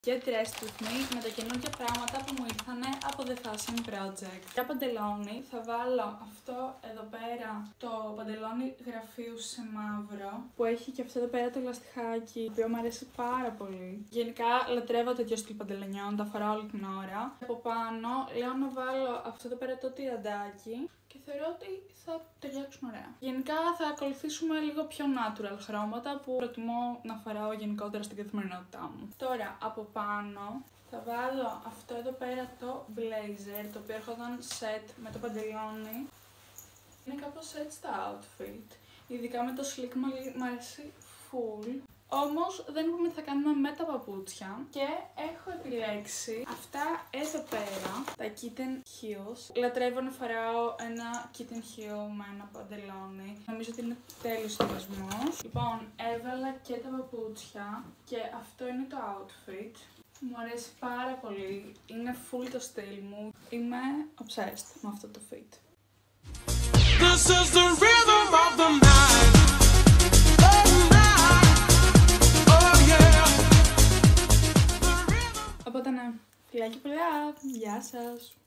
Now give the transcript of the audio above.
Get Dressed With Me με τα καινούργια πράγματα που μου ήρθανε από The Fashion Project. Για παντελόνι θα βάλω αυτό εδώ πέρα, το παντελόνι γραφείου σε μαύρο, που έχει και αυτό εδώ πέρα το λαστιχάκι, το οποίο μου αρέσει πάρα πολύ. Γενικά λατρεύω τέτοιο στυλ παντελονιών, τα φοράω όλη την ώρα. Από πάνω λέω να βάλω αυτό εδώ πέρα το τυραντάκι και θεωρώ ότι θα ταιριάξουν ωραία. Γενικά θα ακολουθήσουμε λίγο πιο natural χρώματα που προτιμώ να φοράω γενικότερα στην καθημερινότητά μου. Τώρα από πάνω θα βάλω αυτό εδώ πέρα το blazer, το οποίο έρχονταν set με το παντελόνι. Είναι κάπως έτσι τα outfit, ειδικά με το slick μου αρέσει full. Όμως δεν είπαμε τι θα κάνουμε με τα παπούτσια και έχω επιλέξει αυτά εδώ πέρα, τα kitten heels. Λατρεύω να φοράω ένα kitten heel με ένα παντελόνι. Νομίζω ότι είναι τέλειος συνδυασμός. Λοιπόν, έβαλα και τα παπούτσια και αυτό είναι το outfit. Μου αρέσει πάρα πολύ, είναι full το στυλ μου. Είμαι obsessed με αυτό το fit. This is the rhythm of the night. Οπότε ναι, φιλάκια πολλά, γεια σας!